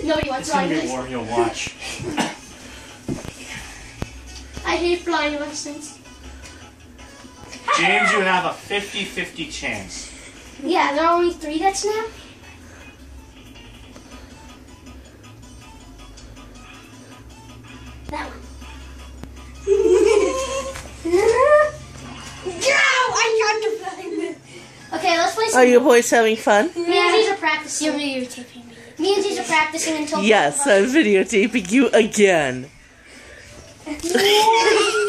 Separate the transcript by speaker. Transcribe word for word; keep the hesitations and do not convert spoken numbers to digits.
Speaker 1: Nobody wants
Speaker 2: It's
Speaker 1: flying
Speaker 2: gonna be
Speaker 1: lessons.
Speaker 2: warm, you'll watch.
Speaker 1: I hate flying lessons.
Speaker 2: James, you have a fifty fifty chance.
Speaker 1: Yeah, there are only three that snap. That one. Okay, let's play some.
Speaker 3: Are you boys having fun?
Speaker 1: Me and Z's are practicing. You're videotaping me. Me and Z's are practicing until.
Speaker 3: Yes, I'm videotaping you again.